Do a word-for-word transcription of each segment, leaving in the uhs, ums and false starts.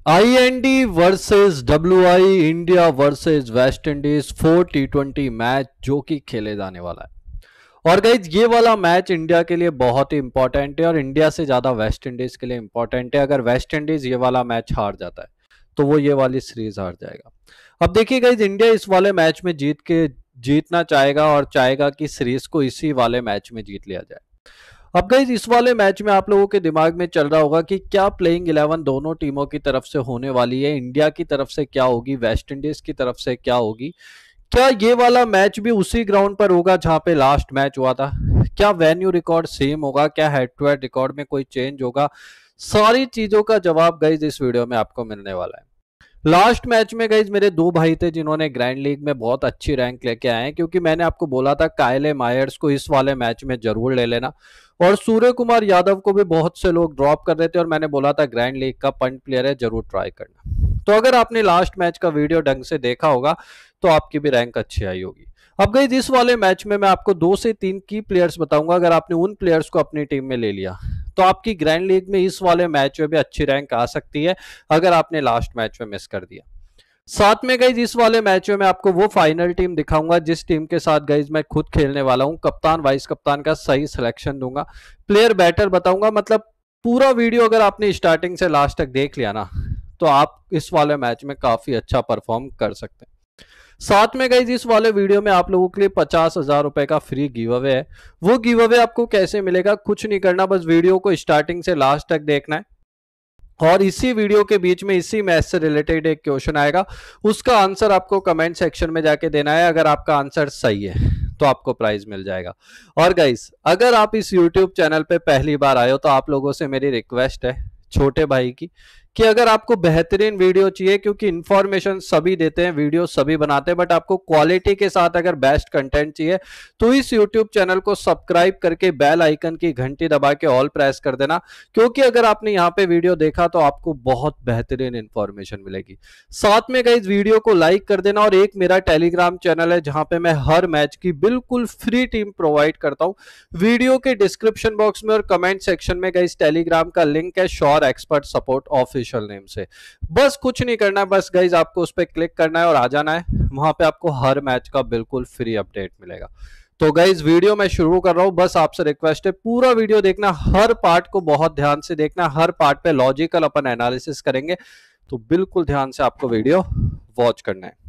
I N D versus W I, India versus West Indies, four T twenty match जो कि खेले जाने वाला है। और गाइज ये वाला मैच इंडिया के लिए बहुत ही इंपॉर्टेंट है और इंडिया से ज्यादा वेस्ट इंडीज के लिए इंपॉर्टेंट है। अगर वेस्ट इंडीज ये वाला मैच हार जाता है तो वो ये वाली सीरीज हार जाएगा। अब देखिए गाइज, इंडिया इस वाले मैच में जीत के जीतना चाहेगा और चाहेगा कि सीरीज को इसी वाले मैच में जीत लिया जाए। अब गाइज इस वाले मैच में आप लोगों के दिमाग में चल रहा होगा कि क्या प्लेइंग इलेवन दोनों टीमों की तरफ से होने वाली है, इंडिया की तरफ से क्या होगी, वेस्ट इंडीज की तरफ से क्या होगी, क्या ये वाला मैच भी उसी ग्राउंड पर होगा जहां पे लास्ट मैच हुआ था, क्या वेन्यू रिकॉर्ड सेम होगा, क्या हेड टू हेड रिकॉर्ड में कोई चेंज होगा। सारी चीजों का जवाब गाइज इस वीडियो में आपको मिलने वाला है। लास्ट मैच में गाइज मेरे दो भाई थे जिन्होंने ग्रैंड लीग में बहुत अच्छी रैंक लेके आए हैं, क्योंकि मैंने आपको बोला था कायले मायर्स को इस वाले मैच में जरूर ले लेना, और सूर्य कुमार यादव को भी बहुत से लोग ड्रॉप कर रहे थे और मैंने बोला था ग्रैंड लीग का पंट प्लेयर है, जरूर ट्राई करना। तो अगर आपने लास्ट मैच का वीडियो ढंग से देखा होगा तो आपकी भी रैंक अच्छी आई होगी। अब गाइज इस वाले मैच में मैं आपको दो से तीन की प्लेयर्स बताऊंगा। अगर आपने उन प्लेयर्स को अपनी टीम में ले लिया तो आपकी ग्रैंड लीग में इस वाले मैच में भी अच्छी रैंक आ सकती है, अगर आपने लास्ट मैच में मिस कर दिया। साथ में गाइज इस वाले मैच में मैं आपको वो फाइनल टीम दिखाऊंगा जिस टीम के साथ गाइज मैं खुद खेलने वाला हूं। कप्तान वाइस कप्तान का सही सिलेक्शन दूंगा, प्लेयर बैटर बताऊंगा। मतलब पूरा वीडियो अगर आपने स्टार्टिंग से लास्ट तक देख लिया ना तो आप इस वाले मैच में काफी अच्छा परफॉर्म कर सकते हैं। साथ में गाइज इस वाले वीडियो में आप लोगों के लिए पचास हजार रुपए का फ्री गिव अवे है। वो गिव अवे आपको कैसे मिलेगा, कुछ नहीं करना, बस वीडियो को स्टार्टिंग से लास्ट तक देखना है और इसी वीडियो के बीच में इसी मैच से रिलेटेड एक क्वेश्चन आएगा, उसका आंसर आपको कमेंट सेक्शन में जाके देना है। अगर आपका आंसर सही है तो आपको प्राइज मिल जाएगा। और गाइस अगर आप इस यूट्यूब चैनल पे पहली बार आए हो तो आप लोगों से मेरी रिक्वेस्ट है छोटे भाई की, कि अगर आपको बेहतरीन वीडियो चाहिए, क्योंकि इंफॉर्मेशन सभी देते हैं, वीडियो सभी बनाते हैं, बट आपको क्वालिटी के साथ अगर बेस्ट कंटेंट चाहिए तो इस यूट्यूब चैनल को सब्सक्राइब करके बेल आइकन की घंटी दबा के ऑल प्रेस कर देना, क्योंकि अगर आपने यहाँ पे वीडियो देखा तो आपको बहुत बेहतरीन इंफॉर्मेशन मिलेगी। साथ में गाइस वीडियो को लाइक कर देना, और एक मेरा टेलीग्राम चैनल है जहां पे मैं हर मैच की बिल्कुल फ्री टीम प्रोवाइड करता हूं। वीडियो के डिस्क्रिप्शन बॉक्स में और कमेंट सेक्शन में गाइस टेलीग्राम का लिंक है, sure expert support official name से। बस कुछ नहीं करना, बस गाइस आपको उस पर क्लिक करना है और आ जाना है, वहां पे आपको हर मैच का बिल्कुल फ्री अपडेट मिलेगा। तो गाइज वीडियो मैं शुरू कर रहा हूं, बस आपसे रिक्वेस्ट है पूरा वीडियो देखना, हर पार्ट को बहुत ध्यान से देखना, हर पार्ट पे लॉजिकल अपन एनालिसिस करेंगे, तो बिल्कुल ध्यान से आपको वीडियो वॉच करना है।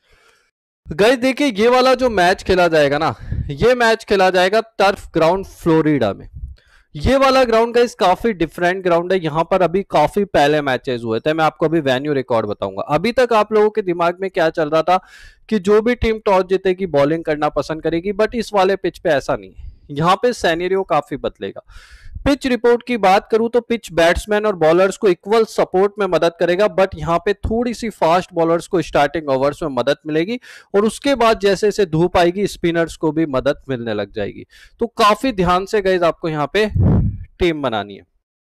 गाइज देखिए ये वाला जो मैच खेला जाएगा ना, ये मैच खेला जाएगा टर्फ ग्राउंड फ्लोरिडा में। ये वाला ग्राउंड गाइस काफी डिफरेंट ग्राउंड है, यहाँ पर अभी काफी पहले मैचेस हुए थे। मैं आपको अभी वेन्यू रिकॉर्ड बताऊंगा। अभी तक आप लोगों के दिमाग में क्या चल रहा था कि जो भी टीम टॉस जीतेगी बॉलिंग करना पसंद करेगी, बट इस वाले पिच पे ऐसा नहीं है। यहाँ पे सैनेरियो काफी बदलेगा। पिच रिपोर्ट की बात करूं तो पिच बैट्समैन और बॉलर्स को इक्वल सपोर्ट में मदद करेगा, बट यहाँ पे थोड़ी सी फास्ट बॉलर्स को स्टार्टिंग ओवर्स में मदद मिलेगी, और उसके बाद जैसे जैसे धूप आएगी स्पिनर्स को भी मदद मिलने लग जाएगी। तो काफी ध्यान से गाइस आपको यहाँ पे टीम बनानी है।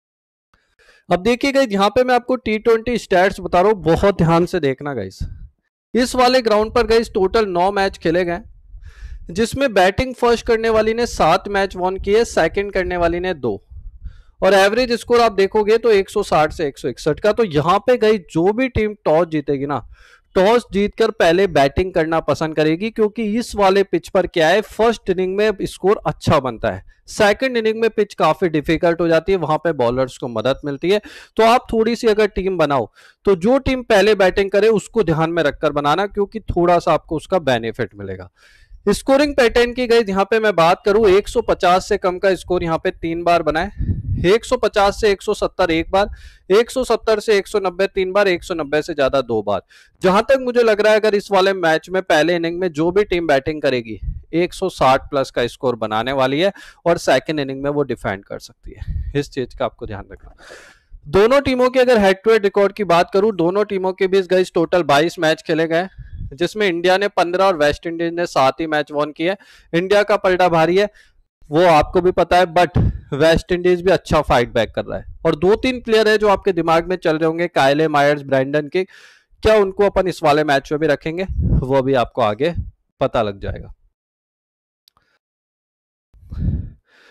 अब देखिए गाइस यहाँ पे मैं आपको टी ट्वेंटी स्टैट्स बता रहा हूं, बहुत ध्यान से देखना गाइस। इस वाले ग्राउंड पर गाइस टोटल नौ मैच खेले गए, जिसमें बैटिंग फर्स्ट करने वाली ने सात मैच वॉन किए, सेकंड करने वाली ने दो, और एवरेज स्कोर आप देखोगे तो एक सौ साठ से एक सौ इकसठ का। तो यहाँ पे गई जो भी टीम टॉस जीतेगी ना, टॉस जीतकर पहले बैटिंग करना पसंद करेगी, क्योंकि इस वाले पिच पर क्या है, फर्स्ट इनिंग में स्कोर अच्छा बनता है, सेकंड इनिंग में पिच काफी डिफिकल्ट हो जाती है, वहां पे बॉलर्स को मदद मिलती है। तो आप थोड़ी सी अगर टीम बनाओ तो जो टीम पहले बैटिंग करे उसको ध्यान में रखकर बनाना, क्योंकि थोड़ा सा आपको उसका बेनिफिट मिलेगा। स्कोरिंग पैटर्न की गई यहाँ पे मैं बात करूं, एक सौ पचास से कम का स्कोर यहाँ पे तीन बार बनाए, एक सौ पचास से एक सौ सत्तर एक बार, एक सौ सत्तर से एक सौ नब्बे तीन बार, एक सौ नब्बे से ज्यादा दो बार। जहां तक मुझे लग रहा है अगर इस वाले मैच में पहले इनिंग में जो भी टीम बैटिंग करेगी एक सौ साठ प्लस का स्कोर बनाने वाली है, और सेकंड इनिंग में वो डिफेंड कर सकती है। इस चीज का आपको ध्यान रखना। दोनों टीमों के अगर हेड टू हेड रिकॉर्ड की बात करूं, दोनों टीमों के बीच गाइस टोटल बाईस मैच खेले गए, जिसमें इंडिया ने पंद्रह और वेस्ट इंडीज ने सात ही मैच वॉन किए। इंडिया का पलड़ा भारी है, वो आपको भी पता है, बट वेस्ट इंडीज भी अच्छा फाइट बैक कर रहा है। और दो तीन प्लेयर है जो आपके दिमाग में चल रहे होंगे, कायले मायर्स, ब्रैंडन के, क्या उनको अपन इस वाले मैच में भी रखेंगे, वो भी आपको आगे पता लग जाएगा।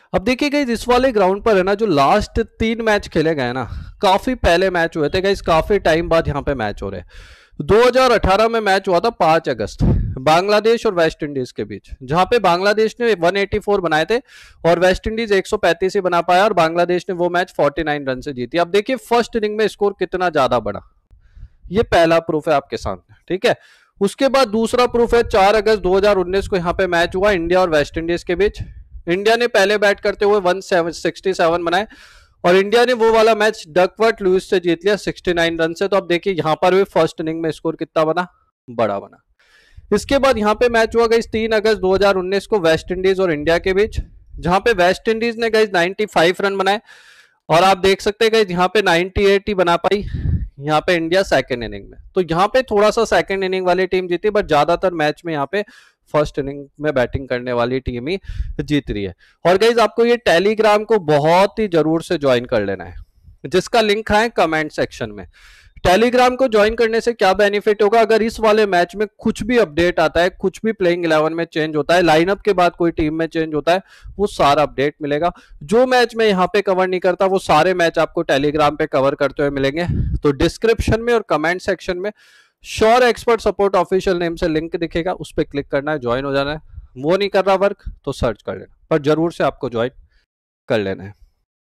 अब देखिए गाइस इस वाले ग्राउंड पर है ना, जो लास्ट तीन मैच खेले गए ना, काफी पहले मैच हुए थे गाइस, काफी टाइम बाद यहाँ पे मैच हो रहे हैं। दो हज़ार अठारह में मैच हुआ था पांच अगस्त, बांग्लादेश और वेस्ट इंडीज के बीच, जहां पे बांग्लादेश ने एक सौ चौरासी बनाए थे और वेस्ट इंडीज एक सौ पैंतीस ही बना पाया, और बांग्लादेश ने वो मैच उनचास रन से जीती। अब देखिए फर्स्ट इनिंग में स्कोर कितना ज्यादा बढ़ा, ये पहला प्रूफ है आपके सामने, ठीक है। उसके बाद दूसरा प्रूफ है, चार अगस्त दो हज़ार उन्नीस को यहाँ पे मैच हुआ इंडिया और वेस्ट इंडीज के बीच। इंडिया ने पहले बैट करते हुए एक सौ सड़सठ बनाए और इंडिया ने वो वाला मैच डकवर्थ लुईस से जीत लिया उनहत्तर रन से। तो अब देखिए यहाँ पर भी फर्स्ट इनिंग में स्कोर कितना बना, बड़ा बना। इसके बाद यहाँ पे मैच हुआ गई तीन अगस्त दो हज़ार उन्नीस को वेस्ट इंडीज और इंडिया के बीच, जहां पे वेस्ट इंडीज ने गई पचानवे रन बनाए और आप देख सकते हैं यहाँ पे अट्ठानवे ही बना पाई यहाँ पे इंडिया सेकंड इनिंग में। तो यहाँ पे थोड़ा सा सेकंड इनिंग वाली टीम जीती, बट ज्यादातर मैच में यहाँ पे फर्स्ट इनिंग में बैटिंग करने वाली टीम ही जीत रही है। और गाइज आपको ये टेलीग्राम को बहुत ही जरूर से ज्वाइन कर लेना है, जिसका लिंक है कमेंट सेक्शन में। टेलीग्राम को ज्वाइन करने से क्या बेनिफिट होगा, अगर इस वाले मैच में कुछ भी अपडेट आता है, कुछ भी प्लेइंग इलेवन में चेंज होता है, लाइनअप के बाद कोई टीम में चेंज होता है, वो सारा अपडेट मिलेगा। जो मैच मैं यहाँ पे कवर नहीं करता वो सारे मैच आपको टेलीग्राम पे कवर करते हुए मिलेंगे। तो डिस्क्रिप्शन में और कमेंट सेक्शन में sure expert support official name से लिंक दिखेगा, उस पर क्लिक करना है, ज्वाइन हो जाना है। वो नहीं कर रहा वर्क तो सर्च कर लेना, पर जरूर से आपको ज्वाइन कर लेना है।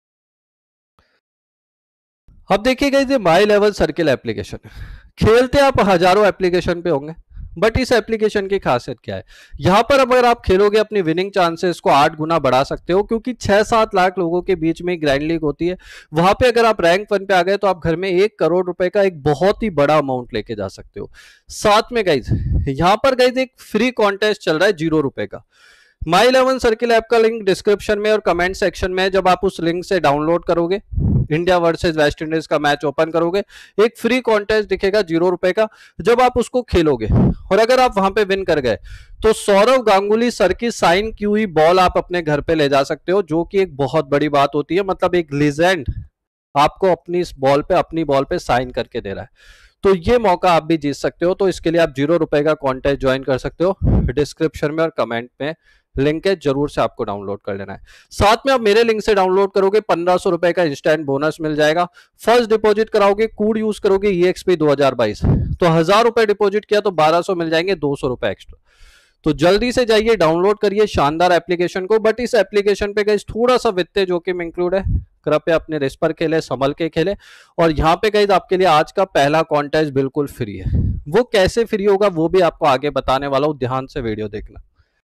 अब देखिएगा ये माई लेवल सर्किल एप्लीकेशन है, खेलते आप हजारों एप्लीकेशन पे होंगे, बट इस एप्लीकेशन की खासियत क्या है, यहां पर अगर आप खेलोगे अपनी विनिंग चांसेस को आठ गुना बढ़ा सकते हो, क्योंकि छह सात लाख लोगों के बीच में ग्रैंड लीग होती है। वहां पे अगर आप रैंक वन पे आ गए तो आप घर में एक करोड़ रुपए का एक बहुत ही बड़ा अमाउंट लेके जा सकते हो। साथ में गाइज यहां पर गाइज एक फ्री कॉन्टेस्ट चल रहा है जीरो रुपए का। माई इलेवन सर्किल ऐप का लिंक डिस्क्रिप्शन में और कमेंट सेक्शन में है। जब आप उस लिंक से डाउनलोड करोगे, इंडिया वर्सेस वेस्ट इंडीज का मैच ओपन करोगे, एक फ्री कॉन्टेस्ट दिखेगा जीरो रुपए का। जब आप उसको खेलोगे और अगर आप वहां पे विन कर गए तो सौरव गांगुली सर की साइन की हुई बॉल आप अपने घर पे ले जा सकते हो, जो कि एक बहुत बड़ी बात होती है। मतलब एक लीजेंड आपको अपनी इस बॉल पे अपनी बॉल पे साइन करके दे रहा है, तो ये मौका आप भी जीत सकते हो। तो इसके लिए आप जीरो रुपए का कॉन्टेस्ट ज्वाइन कर सकते हो, डिस्क्रिप्शन में और कमेंट में लिंक है, जरूर से आपको डाउनलोड कर लेना है। साथ में आप मेरे लिंक से डाउनलोड करोगे पंद्रह सौ रुपए का इंस्टेंट बोनस मिल जाएगा। फर्स्ट डिपॉजिट कराओगे, कोड यूज करोगे ई एक्स पी दो हज़ार बाईस, तो हजार रुपए डिपॉजिट किया तो बारह सौ मिल जाएंगे, दो सौ रुपए एक्स्ट्रा। तो जल्दी से जाइए डाउनलोड करिए शानदार एप्लीकेशन को। बट इस एप्लीकेशन पे गाइस थोड़ा सा वित्तीय जोखिम इंक्लूड है, कृपया अपने रिस्क पर खेले, संभल के खेले। और यहाँ पे गाइस आपके लिए आज का पहला कॉन्टेस्ट बिल्कुल फ्री है। वो कैसे फ्री होगा वो भी आपको आगे बताने वाला हूं, ध्यान से वीडियो देखना।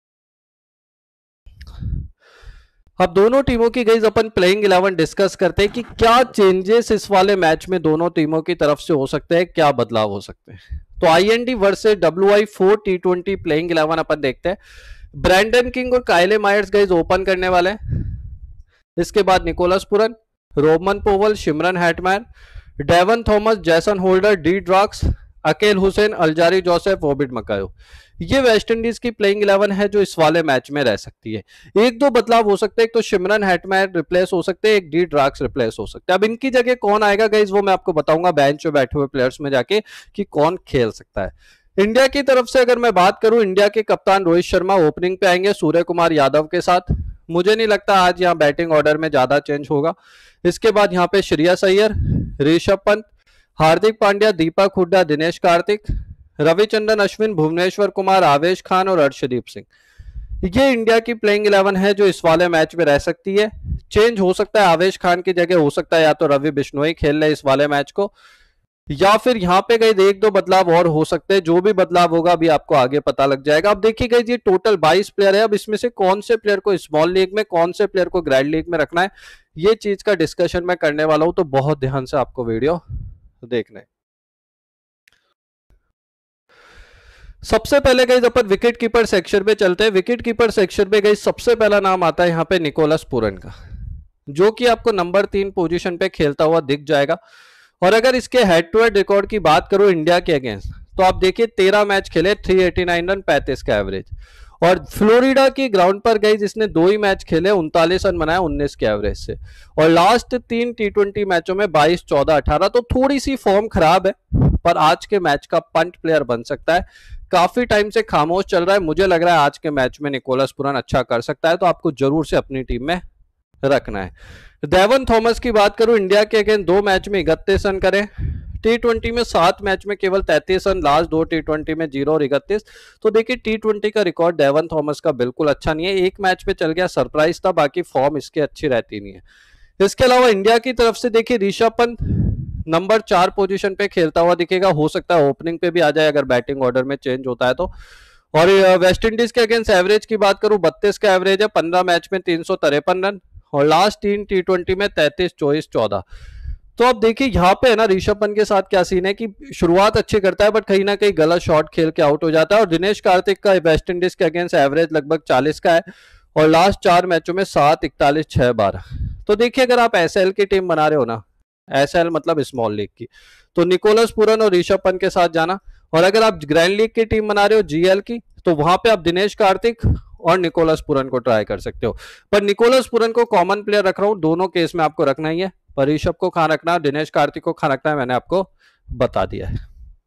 अब दोनों टीमों की गाइस अपन प्लेइंग इलेवन डिस्कस करते हैं कि क्या चेंजेस इस वाले मैच में दोनों टीमों की तरफ से हो सकते हैं, क्या बदलाव हो सकते हैं। तो IND versus WI four T twenty playing eleven अपन देखते हैं। ब्रैंडन किंग और काइले मायर्स गाइस ओपन करने वाले हैं। इसके बाद Nicholas Pooran, Rovman Powell, Shimron Hetmyer, Devon Thomas, Jason Holder, D Drakes, Akeal Hosein, Alzarri Joseph, Obed McCoy. ये वेस्ट इंडीज की प्लेइंग इलेवन है जो इस वाले मैच में रह सकती है। एक दो बदलाव हो सकते हैं, एक तो शिमरन हैटमैन रिप्लेस हो सकते हैं, एक डी ड्रॉक्स रिप्लेस हो सकते हैं। अब इनकी जगह कौन आएगा गाइस वो मैं आपको बताऊंगा बेंच पे बैठे हुए प्लेयर्स में जाके कि कौन खेल सकता है। इंडिया की तरफ से अगर मैं बात करूं, इंडिया के कप्तान रोहित शर्मा ओपनिंग पे आएंगे सूर्य कुमार यादव के साथ। मुझे नहीं लगता आज यहाँ बैटिंग ऑर्डर में ज्यादा चेंज होगा। इसके बाद यहाँ पे श्रेयस अय्यर, ऋषभ पंत, हार्दिक पांड्या, दीपक हुड्डा, दिनेश कार्तिक, रविचंद्रन अश्विन, भुवनेश्वर कुमार, आवेश खान और अर्शदीप सिंह। ये इंडिया की प्लेइंग इलेवन है जो इस वाले मैच में रह सकती है। चेंज हो सकता है, आवेश खान की जगह हो सकता है या तो रवि बिश्नोई खेल ले इस वाले मैच को, या फिर यहाँ पे गए एक दो बदलाव और हो सकते हैं। जो भी बदलाव होगा अभी आपको आगे पता लग जाएगा। अब देखिए गए ये टोटल बाईस प्लेयर है। अब इसमें से कौन से प्लेयर को स्मॉल लीग में, कौन से प्लेयर को ग्रैंड लीग में रखना है, ये चीज का डिस्कशन मैं करने वाला हूं, तो बहुत ध्यान से आपको वीडियो देखना है। सबसे पहले गई अपन विकेट कीपर सेक्शन पे चलते हैं। विकेट कीपर सेक्शन पे गई सबसे पहला नाम आता है यहाँ पे निकोलस पुरन का, जो कि आपको नंबर तीन पोजीशन पे खेलता हुआ दिख जाएगा। और अगर इसके हेड टू हेड रिकॉर्ड की बात करो इंडिया के अगेंस्ट, तो आप देखिए तेरह मैच खेले, तीन सौ नवासी रन, पैंतीस का एवरेज। और फ्लोरिडा की ग्राउंड पर गई जिसने दो ही मैच खेले, उनतालीस रन बनाया उन्नीस के एवरेज से। और लास्ट तीन टी ट्वेंटी मैचों में बाईस, चौदह, अठारह। तो थोड़ी सी फॉर्म खराब है, पर आज के मैच का पंट प्लेयर बन सकता है। काफी टाइम से खामोश चल रहा है, मुझे लग रहा है आज के मैच में निकोलस पुरन अच्छा कर सकता है, तो आपको जरूर से अपनी टीम में रखना है। डेवन थॉमस की बात करूं, इंडिया के अगेंस्ट दो मैच में इकतीस रन करे, टी ट्वेंटी में सात मैच में केवल तैंतीस रन, लास्ट दो टी ट्वेंटी में जीरो और इकतीस। तो देखिए टी ट्वेंटी का रिकॉर्ड डेवन थॉमस का बिल्कुल अच्छा नहीं है, एक मैच पे चल गया, सरप्राइज था, बाकी फॉर्म इसकी अच्छी रहती नहीं है। इसके अलावा इंडिया की तरफ से देखिए ऋषभ पंत नंबर चार पोजीशन पे खेलता हुआ दिखेगा, हो सकता है ओपनिंग पे भी आ जाए अगर बैटिंग ऑर्डर में चेंज होता है तो। और वेस्ट इंडीज के अगेंस्ट एवरेज की बात करूं, बत्तीस का एवरेज है, पंद्रह मैच में तीन सौ तिरपन रन, और लास्ट तीन टी ट्वेंटी में तैंतीस, चौबीस, चौदह। तो अब देखिए यहाँ पे है ना ऋषभ पंत के साथ क्या सीन है कि शुरुआत अच्छी करता है बट कहीं ना कहीं गलत शॉट खेल के आउट हो जाता है। और दिनेश कार्तिक का वेस्ट इंडीज के अगेंस्ट एवरेज लगभग चालीस का है, और लास्ट चार मैचों में सात, इकतालीस, छह, बारह। तो देखिए अगर आप एसएल की टीम बना रहे हो ना, एसएल मतलब स्मॉल लीग की, तो निकोलस पूरन और ऋषभ पंत के साथ जाना। और अगर आप ग्रैंड लीग की टीम बना रहे हो, जीएल की, तो वहां पे आप दिनेश कार्तिक और निकोलस पूरन को ट्राई कर सकते हो। पर निकोलस पूरन को कॉमन प्लेयर रख रहा हूं, दोनों केस में आपको रखना ही है, पर ऋषभ को कहां रखना है, दिनेश कार्तिक को कहां रखना है, मैंने आपको बता दिया है।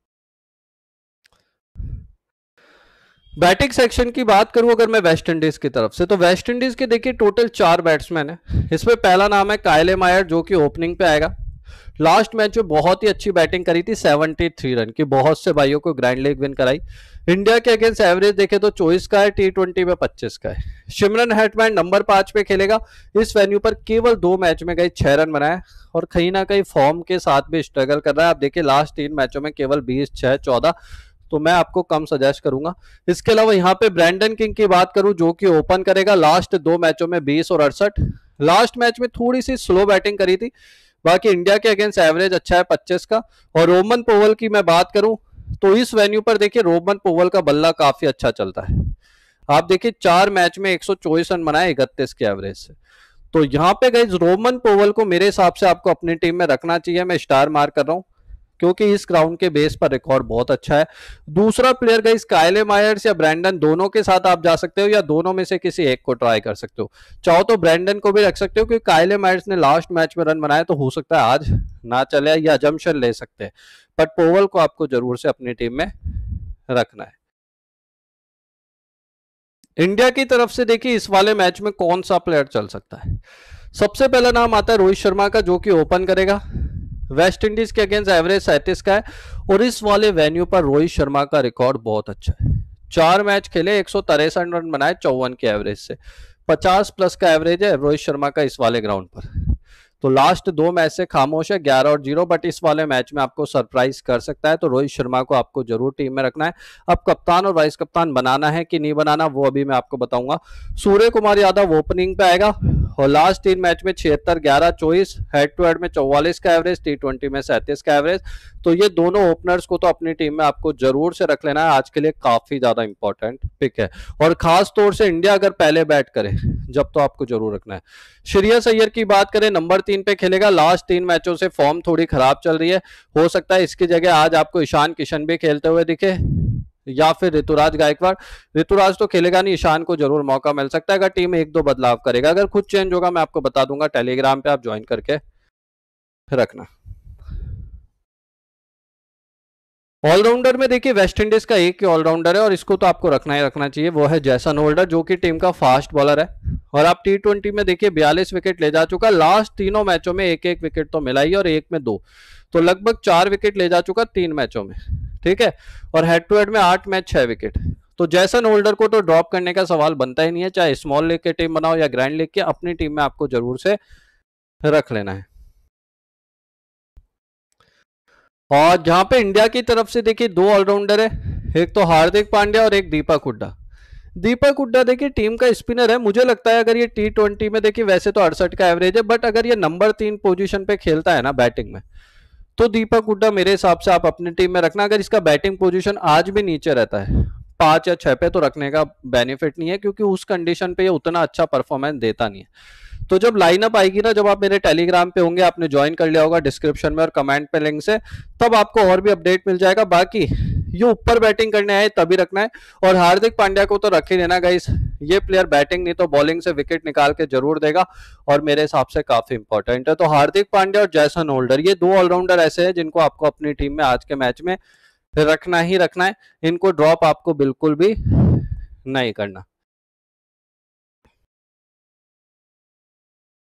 बैटिंग सेक्शन की बात करूं अगर मैं वेस्ट इंडीज की तरफ से, तो वेस्ट इंडीज के देखिए टोटल चार बैट्समैन है। इसमें पहला नाम है कायले मायर, जो कि ओपनिंग पे आएगा। लास्ट मैच में बहुत ही अच्छी बैटिंग करी थी, तिहत्तर रन की, बहुत से भाइयों को ग्रैंड लीग विन कराई। इंडिया के अगेंस्ट एवरेज देखे तो चौबीस का है, टी ट्वेंटी में पच्चीस का है। शिमरन हेटमैन नंबर पांच पे खेलेगा, इस वेन्यू पर केवल दो मैच में गई छह रन बनाए, और कहीं ना कहीं फॉर्म के साथ भी स्ट्रगल कर रहा है। आप देखिए लास्ट तीन मैचों में केवल बीस, छह, चौदह, तो मैं आपको कम सजेस्ट करूंगा। इसके अलावा यहाँ पे ब्रैंडन किंग की बात करूं, जो कि ओपन करेगा, लास्ट दो मैचों में बीस और अड़सठ। लास्ट मैच में थोड़ी सी स्लो बैटिंग करी थी, बाकी इंडिया के अगेंस्ट एवरेज अच्छा है पच्चीस का। और रोमन पोवल की मैं बात करूं, तो इस वेन्यू पर देखिए रोमन पोवल का बल्ला काफी अच्छा चलता है। आप देखिए चार मैच में एक सौ चौबीस रन बनाए इकतीस के एवरेज से। तो यहाँ पे गई रोमन पोवल को मेरे हिसाब से आपको अपनी टीम में रखना चाहिए, मैं स्टार मार्क कर रहा हूँ, क्योंकि इस ग्राउंड के बेस पर रिकॉर्ड बहुत अच्छा है। दूसरा प्लेयर गई कायले मायर्स या ब्रैंडन, दोनों के साथ आप जा सकते हो, या दोनों में से किसी एक को ट्राई कर सकते हो। चाहो तो ब्रैंडन को भी रख सकते हो, क्योंकि कायले मायर्स ने लास्ट मैच में रन बनाए, तो हो सकता है आज ना चले, या जम्पशन ले सकते हैं। बट पोवल को आपको जरूर से अपनी टीम में रखना है। इंडिया की तरफ से देखिए इस वाले मैच में कौन सा प्लेयर चल सकता है। सबसे पहला नाम आता है रोहित शर्मा का, जो कि ओपन करेगा। वेस्ट इंडीज के अगेंस्ट एवरेज सैंतीस का है, और इस वाले वेन्यू पर रोहित शर्मा का रिकॉर्ड बहुत अच्छा है। चार मैच खेले, एक सौ तिरसठ रन बनाए चौवन के एवरेज से, पचास प्लस का एवरेज है रोहित शर्मा का इस वाले ग्राउंड पर। तो लास्ट दो मैच से खामोश है, ग्यारह और जीरो, बट इस वाले मैच में आपको सरप्राइज कर सकता है, तो रोहित शर्मा को आपको जरूर टीम में रखना है। अब कप्तान और वाइस कप्तान बनाना है कि नहीं बनाना, वो अभी मैं आपको बताऊंगा। सूर्य कुमार यादव ओपनिंग पे आएगा, और लास्ट तीन मैच में छिहत्तर, ग्यारह, चौबीस, हेड टू हेड में चौवालीस का एवरेज, टी ट्वेंटी में सैंतीस का एवरेज। तो ये दोनों ओपनर्स को तो अपनी टीम में आपको जरूर से रख लेना है, आज के लिए काफी ज्यादा इंपॉर्टेंट पिक है। और खास तौर से इंडिया अगर पहले बैट करे जब, तो आपको जरूर रखना है। श्रेयस अय्यर की बात करें, नंबर तीन पे खेलेगा, लास्ट तीन मैचों से फॉर्म थोड़ी खराब चल रही है, हो सकता है इसकी जगह आज आपको ईशान किशन भी खेलते हुए दिखे, या फिर ऋतुराज गायकवाड़। ऋतुराज तो खेलेगा नहीं, ईशान को जरूर मौका मिल सकता है अगर टीम एक दो बदलाव करेगा। अगर खुद चेंज होगा मैं आपको बता दूंगा, टेलीग्राम पे आप ज्वाइन करके रखना। ऑलराउंडर में देखिए वेस्ट इंडीज का एक ही ऑलराउंडर है, और इसको तो आपको रखना ही रखना चाहिए, वो है जैसन होल्डर, जो कि टीम का फास्ट बॉलर है। और आप टी ट्वेंटी में देखिए बयालीस विकेट ले जा चुका, लास्ट तीनों मैचों में एक एक विकेट तो मिला ही, और एक में दो, तो लगभग चार विकेट ले जा चुका तीन मैचों में, ठीक है। और हेड टू हेड में आठ मैच छह विकेट। तो जैसन होल्डर को तो ड्रॉप करने का सवाल बनता ही नहीं है, चाहे स्मॉल लीग की टीम बनाओ या ग्रैंड लीग की, अपनी टीम में आपको जरूर से रख लेना है। और जहां पे इंडिया की तरफ से देखिए दो ऑलराउंडर है, एक तो हार्दिक पांड्या और एक दीपक हुड्डा। दीपक हुड्डा देखिए टीम का स्पिनर है, मुझे लगता है अगर ये टी ट्वेंटी में देखिए वैसे तो अड़सठ का एवरेज है, बट अगर ये नंबर तीन पोजीशन पे खेलता है ना बैटिंग में, तो दीपक हुड्डा मेरे हिसाब से आप अपनी टीम में रखना। अगर इसका बैटिंग पोजीशन आज भी नीचे रहता है पांच या छह पे, तो रखने का बेनिफिट नहीं है, क्योंकि उस कंडीशन पे ये उतना अच्छा परफॉर्मेंस देता नहीं है। तो जब लाइनअप आएगी ना, जब आप मेरे टेलीग्राम पे होंगे, आपने ज्वाइन कर लिया होगा डिस्क्रिप्शन में और कमेंट पे लिंक से, तब आपको और भी अपडेट मिल जाएगा। बाकी ये ऊपर बैटिंग करने आए तभी रखना है। और हार्दिक पांड्या को तो रख ही लेना गाइस, ये प्लेयर बैटिंग नहीं तो बॉलिंग से विकेट निकाल के जरूर देगा, और मेरे हिसाब से काफी इंपॉर्टेंट है। तो हार्दिक पांड्या और जैसन होल्डर, ये दो ऑलराउंडर ऐसे हैं जिनको आपको अपनी टीम में आज के मैच में रखना ही रखना है, इनको ड्रॉप आपको बिल्कुल भी नहीं करना।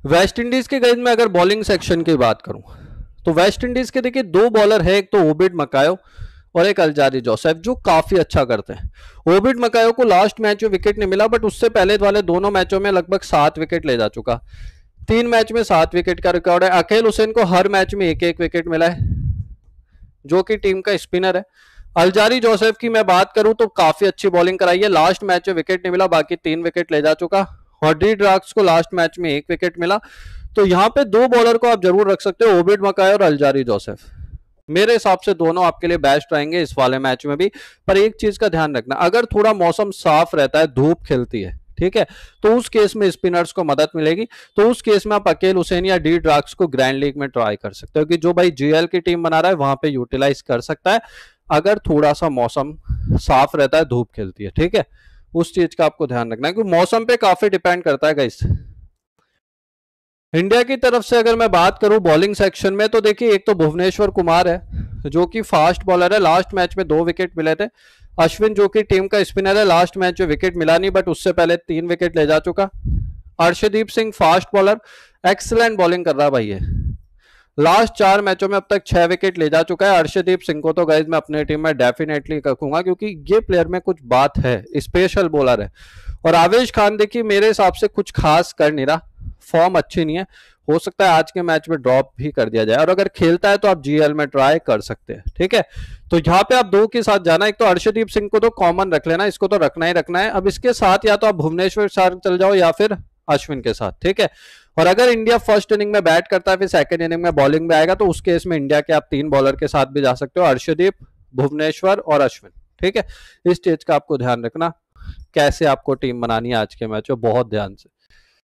वेस्ट इंडीज के गेंद में अगर बॉलिंग सेक्शन की बात करूं तो वेस्ट इंडीज के देखिए दो बॉलर है, एक तो ओबिड मकायो और एक अल्जारी जोसेफ, जो काफी अच्छा करते हैं। ओबिड मकायो को लास्ट मैच में विकेट नहीं मिला, बट उससे पहले वाले दोनों मैचों में लगभग सात विकेट ले जा चुका, तीन मैच में सात विकेट का रिकॉर्ड है। अकेल हुसैन को हर मैच में एक एक विकेट मिला है, जो कि टीम का स्पिनर है। अल्जारी जोसेफ की मैं बात करूं तो काफी अच्छी बॉलिंग कराई है, लास्ट मैच में विकेट नहीं मिला, बाकी तीन विकेट ले जा चुका। और डी ड्राक्स को लास्ट मैच में एक विकेट मिला। तो यहाँ पे दो बॉलर को आप जरूर रख सकते हो, ओबिड मकायो और अल्जारी जोसेफ। मेरे हिसाब से दोनों आपके लिए बेस्ट रहेंगे इस वाले मैच में भी। पर एक चीज का ध्यान रखना, अगर थोड़ा मौसम साफ रहता है, धूप खिलती है, ठीक है, तो उस केस में स्पिनर्स को मदद मिलेगी। तो उस केस में आप अकेल हुसैन या डी ड्राक्स को ग्रैंड लीग में ट्राई कर सकते हो, कि जो भाई जीएल की टीम बना रहा है वहां पे यूटिलाइज कर सकता है, अगर थोड़ा सा मौसम साफ रहता है, धूप खिलती है, ठीक है। उस चीज का आपको ध्यान रखना है, क्योंकि मौसम पे काफी डिपेंड करता है गाइस। इंडिया की तरफ से अगर मैं बात करूं बॉलिंग सेक्शन में, तो देखिए एक तो भुवनेश्वर कुमार है, जो कि फास्ट बॉलर है, लास्ट मैच में दो विकेट मिले थे। अश्विन जो कि टीम का स्पिनर है, लास्ट मैच में विकेट मिला नहीं, बट उससे पहले तीन विकेट ले जा चुका। Arshdeep Singh fast bowler, excellent bowling कर रहा है भाई ये, लास्ट चार मैचों में अब तक छह विकेट ले जा चुका है। अर्शदीप सिंह को तो गाइज मैं अपने टीम में डेफिनेटली रखूंगा, क्योंकि ये प्लेयर में कुछ बात है, स्पेशल बॉलर है। और आवेश खान देखिए मेरे हिसाब से कुछ खास कर नहीं रहा, फॉर्म अच्छी नहीं है, हो सकता है आज के मैच में ड्रॉप भी कर दिया जाए, और अगर खेलता है तो आप जीएल में ट्राई कर सकते हैं, ठीक है। तो यहाँ पे आप दो के साथ जाना, एक तो अर्शदीप सिंह को तो कॉमन रख लेना, इसको तो रखना ही रखना है। अब इसके साथ या तो आप भुवनेश्वर सार चल जाओ या फिर अश्विन के साथ, ठीक है। और अगर इंडिया फर्स्ट इनिंग में बैट करता है, फिर सेकंड इनिंग में बॉलिंग में आएगा, तो उस केस में इंडिया के आप तीन बॉलर के साथ भी जा सकते हो, अर्शदीप, भुवनेश्वर और अश्विन, ठीक है। इस चीज का आपको ध्यान रखना, कैसे आपको टीम बनानी है आज के मैच में, बहुत ध्यान से।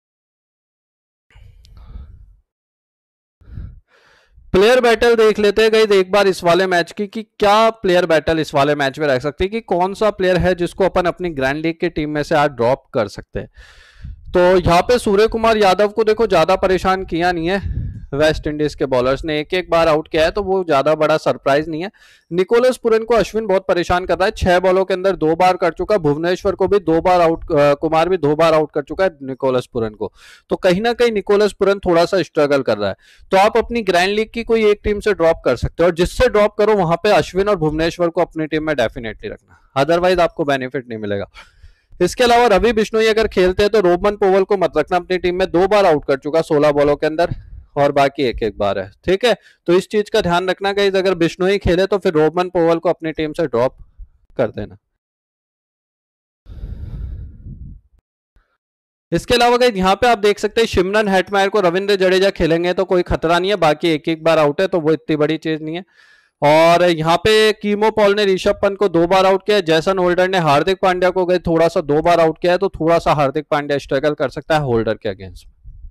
प्लेयर बैटल देख लेते हैं गाइस एक बार इस वाले मैच की, कि क्या प्लेयर बैटल इस वाले मैच में रह सकती है, कि कौन सा प्लेयर है जिसको अपन अपनी ग्रैंड लीग की टीम में से आज ड्रॉप कर सकते हैं। तो यहाँ पे सूर्य कुमार यादव को देखो ज्यादा परेशान किया नहीं है वेस्ट इंडीज के बॉलर्स ने, एक एक बार आउट किया है, तो वो ज्यादा बड़ा सरप्राइज नहीं है। निकोलस पुरन को अश्विन बहुत परेशान कर रहा है, छह बॉलों के अंदर दो बार कर चुका, भुवनेश्वर को भी दो बार आउट, कुमार भी दो बार आउट कर चुका है निकोलस पुरन को। तो कहीं ना कहीं निकोलस पुरन थोड़ा सा स्ट्रगल कर रहा है। तो आप अपनी ग्रैंड लीग की कोई एक टीम से ड्रॉप कर सकते हो, और जिससे ड्रॉप करो वहां पे अश्विन और भुवनेश्वर को अपनी टीम में डेफिनेटली रखना, अदरवाइज आपको बेनिफिट नहीं मिलेगा। इसके अलावा रवि बिश्नोई अगर खेलते हैं तो रोमन पोवल को मत रखना अपनी टीम में, दो बार आउट कर चुका सोलह बॉलों के अंदर, और बाकी एक एक बार है, ठीक है। तो इस चीज का ध्यान रखना गाइस, अगर बिश्नोई खेले तो फिर रोमन पोवल को अपनी टीम से ड्रॉप कर देना। इसके अलावा गाइस यहाँ पे आप देख सकते हैं शिमरन हेटमायर को रविंद्र जडेजा खेलेंगे तो कोई खतरा नहीं है, बाकी एक एक बार आउट है, तो वो इतनी बड़ी चीज नहीं है। और यहाँ पे कीमो पॉल ने ऋषभ पंत को दो बार आउट किया, जैसन होल्डर ने हार्दिक पांड्या को गए थोड़ा सा दो बार आउट किया है, तो थोड़ा सा हार्दिक पांड्या स्ट्रगल कर सकता है होल्डर के अगेंस्ट।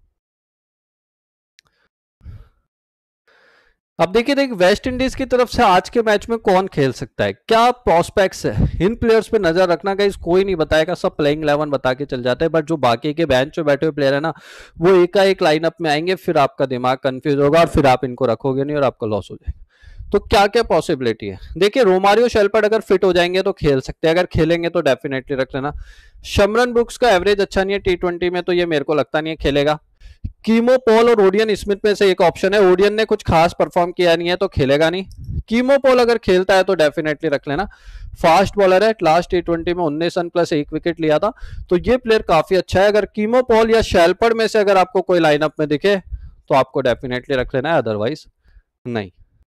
अब देखिए देख वेस्ट इंडीज की तरफ से आज के मैच में कौन खेल सकता है, क्या प्रोस्पेक्ट्स है, इन प्लेयर्स पे नजर रखना गाइस, कोई नहीं बताएगा, सब प्लेइंग इलेवन बता के चल जाते हैं, बट जो बाकी के बेंच पे बैठे हुए प्लेयर है ना, वो एकाएक लाइनअप में आएंगे, फिर आपका दिमाग कंफ्यूज होगा और फिर आप इनको रखोगे नहीं और आपका लॉस हो जाएगा। तो क्या क्या पॉसिबिलिटी है, देखिए रोमारियो शेल्पर्ड अगर फिट हो जाएंगे तो खेल सकते हैं, अगर खेलेंगे तो डेफिनेटली रख लेना। शमरन ब्रुक्स का एवरेज अच्छा नहीं है टी ट्वेंटी में, तो ये मेरे को लगता नहीं है खेलेगा। कीमो पॉल और ओडियन स्मिथ में से एक ऑप्शन है, ओडियन ने कुछ खास परफॉर्म किया नहीं है तो खेलेगा नहीं। कीमो पॉल अगर खेलता है तो डेफिनेटली रख लेना, फास्ट बॉलर है, लास्ट टी ट्वेंटी में उन्नीस रन प्लस एक विकेट लिया था, तो ये प्लेयर काफी अच्छा है। अगर कीमो पॉल या शेल्पर्ड में से अगर आपको कोई लाइनअप में दिखे तो आपको डेफिनेटली रख लेना है, अदरवाइज नहीं।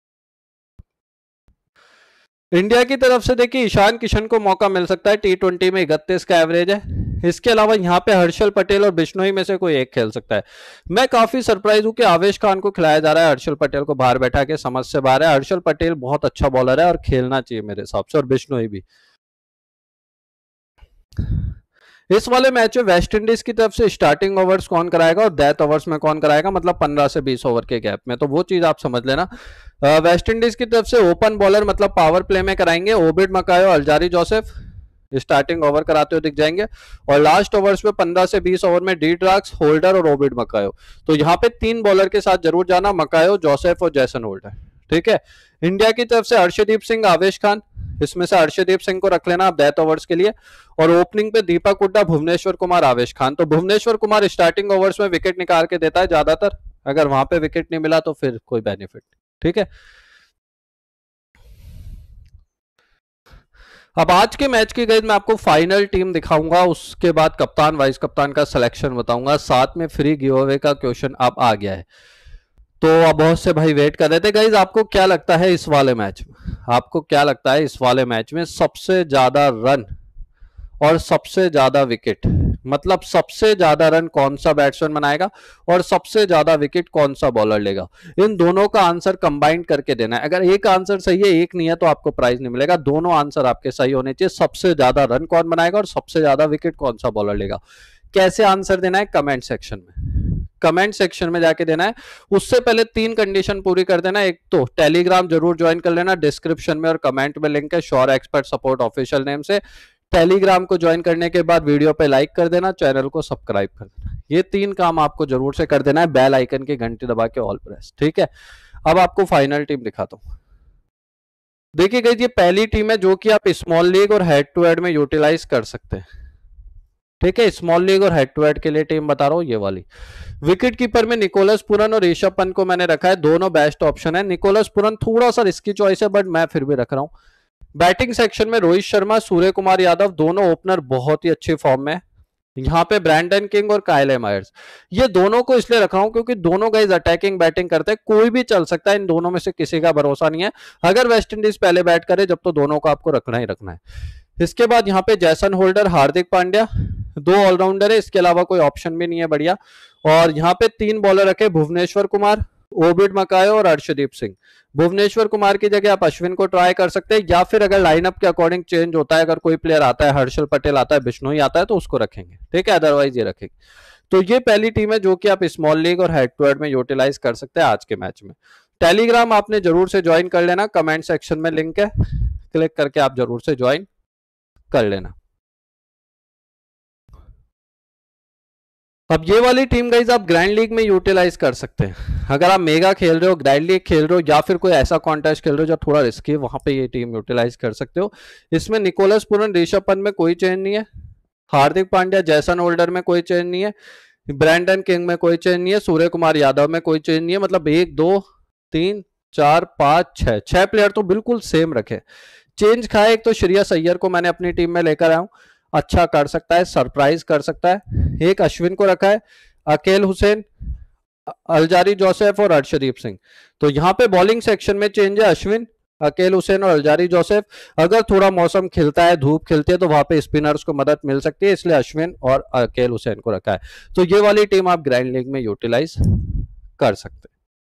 इंडिया की तरफ से देखिए ईशान किशन को मौका मिल सकता है, टी ट्वेंटी में इकतीस का एवरेज है। इसके अलावा यहाँ पे हर्षल पटेल और बिश्नोई में से कोई एक खेल सकता है। मैं काफी सरप्राइज हूं कि आवेश खान को खिलाया जा रहा है, हर्षल पटेल को बाहर बैठा के, समझ से बाहर है। हर्षल पटेल बहुत अच्छा बॉलर है और खेलना चाहिए मेरे हिसाब से, और बिश्नोई भी। इस वाले मैच में वेस्ट इंडीज की तरफ से स्टार्टिंग ओवर्स कौन कराएगा और डेथ ओवर्स में कौन कराएगा, मतलब पंद्रह से बीस ओवर के गैप में, तो वो चीज आप समझ लेना। वेस्ट इंडीज की तरफ से ओपन बॉलर मतलब पावर प्ले में कराएंगे Obed McCoy, Alzarri Joseph starting over कराते हुए दिख जाएंगे, और लास्ट ओवर्स में पंद्रह से बीस ओवर में डी ड्राक्स, होल्डर और ओबिड मकायो। तो यहाँ पे तीन बॉलर के साथ जरूर जाना, मकायो, जोसेफ और जैसन होल्डर, ठीक है। इंडिया की तरफ से अर्शदीप सिंह, आवेश खान, इसमें से अर्शदीप सिंह को रख लेना आप डेथ ओवर्स के लिए, और ओपनिंग पे दीपक हुड्डा, भुवनेश्वर कुमार, आवेश खान। तो भुवनेश्वर कुमार स्टार्टिंग ओवर्स में विकेट निकाल के देता है ज्यादातर, अगर वहां पे विकेट नहीं मिला तो फिर कोई बेनिफिट, ठीक है। अब आज के मैच की गई मैं आपको फाइनल टीम दिखाऊंगा, उसके बाद कप्तान वाइस कप्तान का सिलेक्शन बताऊंगा, साथ में फ्री गिव अवे का क्वेश्चन अब आ गया है। तो अब बहुत से भाई वेट कर रहे थे। गाइज आपको क्या लगता है इस वाले मैच में, आपको क्या लगता है इस वाले मैच में सबसे ज्यादा रन और सबसे ज्यादा विकेट, मतलब सबसे ज्यादा रन कौन सा बैट्समैन बनाएगा और सबसे ज्यादा विकेट कौन सा बॉलर लेगा? इन दोनों का आंसर कंबाइंड करके देना है। अगर एक आंसर सही है एक नहीं है तो आपको प्राइज नहीं मिलेगा, दोनों आंसर आपके सही होने चाहिए। सबसे ज्यादा रन कौन बनाएगा और सबसे ज्यादा विकेट कौन सा बॉलर लेगा? कैसे आंसर देना है? कमेंट सेक्शन में, कमेंट सेक्शन में जाके देना है। उससे पहले तीन कंडीशन पूरी कर देना। एक तो टेलीग्राम जरूर ज्वाइन कर लेना, डिस्क्रिप्शन में और कमेंट में लिंक है, sure expert support official name से। टेलीग्राम को ज्वाइन करने के बाद वीडियो पे लाइक कर देना, चैनल को सब्सक्राइब कर देना। ये तीन काम आपको जरूर से कर देना है, बेल आइकन की घंटी दबा के ऑल प्रेस, ठीक है। अब आपको फाइनल टीम दिखाता हूं। देखिए गाइस ये पहली टीम है जो कि आप स्मॉल लीग और हेड टू हेड में यूटिलाइज कर सकते हैं, ठीक है। स्मॉल लीग और हेड टू हेड के लिए टीम बता रहा हूं ये वाली। विकेट कीपर में निकोलस पुरन और ऋषभ पंत को मैंने रखा है, दोनों बेस्ट ऑप्शन है। निकोलस पुरन थोड़ा सा रिस्की चॉइस है बट मैं फिर भी रख रहा हूं। बैटिंग सेक्शन में रोहित शर्मा, सूर्य कुमार यादव, दोनों ओपनर बहुत ही अच्छे फॉर्म में। यहाँ पे ब्रैंडन किंग और काइले मायर्स, ये दोनों को इसलिए रखा हूं क्योंकि दोनों गाइज अटैकिंग बैटिंग करते हैं, कोई भी चल सकता है, इन दोनों में से किसी का भरोसा नहीं है। अगर वेस्ट इंडीज पहले बैट करे जब तो दोनों को आपको रखना ही रखना है। इसके बाद यहाँ पे जैसन होल्डर, हार्दिक पांड्या, दो ऑलराउंडर है, इसके अलावा कोई ऑप्शन भी नहीं है बढ़िया। और यहाँ पे तीन बॉलर रखे, भुवनेश्वर कुमार, ओबिड मकायो और अर्शदीप सिंह। भुवनेश्वर कुमार की जगह आप अश्विन को ट्राई कर सकते हैं, या फिर अगर लाइनअप के अकॉर्डिंग चेंज होता है, अगर कोई प्लेयर आता है, हर्षल पटेल आता है, बिश्नोई आता है तो उसको रखेंगे, ठीक है, अदरवाइज ये रखेंगे। तो ये पहली टीम है जो कि आप स्मॉल लीग और हेड टू हेड में यूटिलाइज कर सकते हैं आज के मैच में। टेलीग्राम आपने जरूर से ज्वाइन कर लेना, कमेंट सेक्शन में लिंक है, क्लिक करके आप जरूर से ज्वाइन कर लेना। अब ये वाली टीम गाइज आप ग्रैंड लीग में यूटिलाइज कर सकते हैं। अगर आप मेगा खेल रहे हो, ग्रैंड लीग खेल रहे हो, या फिर कोई ऐसा कॉन्टेस्ट खेल रहे हो जो थोड़ा रिस्की है, वहां पे ये टीम यूटिलाइज कर सकते हो। इसमें निकोलस पुरन, ऋषभ पंत में कोई चेंज नहीं है, हार्दिक पांड्या, जैसन होल्डर में कोई चेंज नहीं है, ब्रैंडन किंग में कोई चेंज नहीं है, सूर्य कुमार यादव में कोई चेंज नहीं है। मतलब एक दो तीन चार पांच छह छह प्लेयर तो बिल्कुल सेम रखे। चेंज खाए एक तो श्रेयस अय्यर को मैंने अपनी टीम में लेकर आया हूं, अच्छा कर सकता है, सरप्राइज कर सकता है। एक अश्विन को रखा है, अकेल हुसैन, अलजारी जोसेफ और अर्शदीप सिंह। तो यहाँ पे बॉलिंग सेक्शन में चेंज है, अश्विन, अकेल हुसैन और अलजारी जोसेफ। अगर थोड़ा मौसम खिलता है, धूप खिलती है, तो वहां पे स्पिनर्स को मदद मिल सकती है, इसलिए अश्विन और अकेल हुसैन को रखा है। तो ये वाली टीम आप ग्रैंड लीग में यूटिलाइज कर सकते हैं।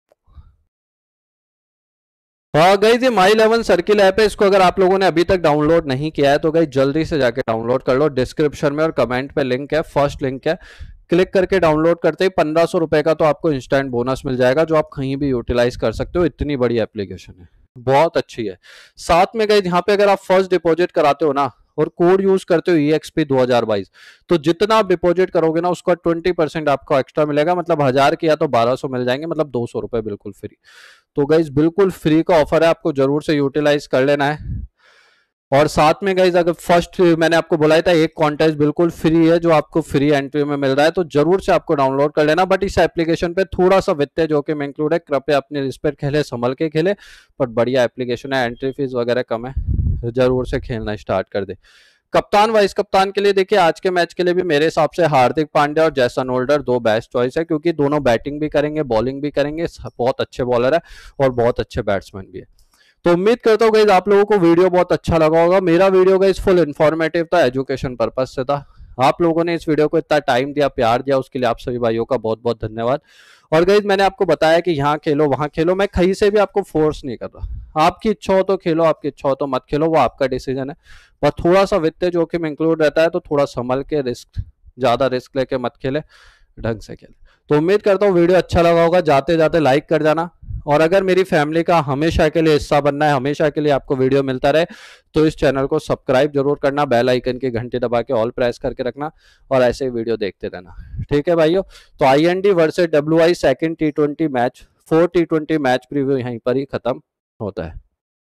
हाँ गाइज ये माई इलेवन सर्किल ऐप है, इसको अगर आप लोगों ने अभी तक डाउनलोड नहीं किया है तो गाइज जल्दी से जाके डाउनलोड कर लो। डिस्क्रिप्शन में और कमेंट पे लिंक है, फर्स्ट लिंक है, क्लिक करके डाउनलोड करते ही पंद्रह सौ रुपए का तो आपको इंस्टेंट बोनस मिल जाएगा, जो आप कहीं भी यूटिलाइज कर सकते हो। इतनी बड़ी एप्लीकेशन है, बहुत अच्छी है। साथ में गाइज यहाँ पे अगर आप फर्स्ट डिपॉजिट कराते हो ना और कोड यूज करते हो ई एक्स पी दो हजार बाईस, तो जितना आप डिपॉजिट करोगे ना उसका ट्वेंटी परसेंट आपको एक्स्ट्रा मिलेगा। मतलब हजार किया तो बारह सौ मिल जाएंगे, मतलब दो सौ रुपए बिल्कुल फ्री। तो गाइज बिल्कुल फ्री का ऑफर है, आपको जरूर से यूटिलाइज कर लेना है। और साथ में गाइज अगर फर्स्ट मैंने आपको बोला था एक कॉन्टेस्ट बिल्कुल फ्री है जो आपको फ्री एंट्री में मिल रहा है, तो जरूर से आपको डाउनलोड कर लेना। बट इस एप्लीकेशन पे थोड़ा सा वित्तीय जोखिम इंक्लूड है, कृपया अपने रिस्पेक्ट खेले, संभल के खेले। बट बढ़िया एप्लीकेशन है, एंट्री फीस वगैरह कम है, जरूर से खेलना स्टार्ट कर दे। कप्तान वाइस कप्तान के लिए देखिए आज के मैच के लिए भी मेरे हिसाब से हार्दिक पांड्या और जैसन होल्डर दो बेस्ट चॉइस है, क्योंकि दोनों बैटिंग भी करेंगे, बॉलिंग भी करेंगे, बहुत अच्छे बॉलर है और बहुत अच्छे बैट्समैन भी है। तो उम्मीद करता हूँ गाइस आप लोगों को वीडियो बहुत अच्छा लगा होगा। मेरा वीडियो गाइस फुल इन्फॉर्मेटिव था, एजुकेशन पर्पज से था। आप लोगों ने इस वीडियो को इतना टाइम दिया, प्यार दिया, उसके लिए आप सभी भाइयों का बहुत बहुत धन्यवाद। और गाइस मैंने आपको बताया कि यहाँ खेलो वहां खेलो, मैं कहीं से भी आपको फोर्स नहीं कर रहा। आपकी इच्छा हो तो खेलो, आपकी इच्छा हो तो मत खेलो, वो आपका डिसीजन है। पर थोड़ा सा वित्तीय जोखिम इंक्लूड रहता है, तो थोड़ा संभल के, रिस्क ज्यादा रिस्क लेके मत खेले, ढंग से खेले। तो उम्मीद करता हूँ वीडियो अच्छा लगा होगा। जाते जाते लाइक कर जाना, और अगर मेरी फैमिली का हमेशा के लिए हिस्सा बनना है, हमेशा के लिए आपको वीडियो मिलता रहे, तो इस चैनल को सब्सक्राइब जरूर करना, बेल आइकन की घंटी दबा के ऑल प्रेस करके रखना, और ऐसे ही वीडियो देखते रहना, ठीक है भाइयों। तो I N D versus W I second T twenty match, four T twenty match preview यहीं पर ही खत्म होता है।